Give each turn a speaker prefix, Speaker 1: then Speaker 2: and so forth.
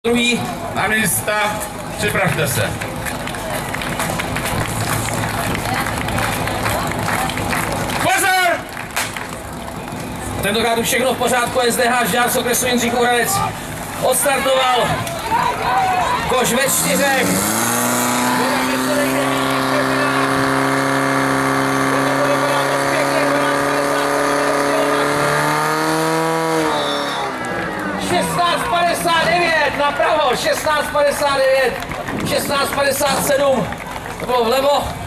Speaker 1: Druhý. Na místa, připravte se. Pozor! Tentokrát už všechno v pořádku, SDH Žďár z okresu Jindřich Moravec odstartoval. Koš ve 4. Napravo, 16,59, 16,57, to bylo vlevo.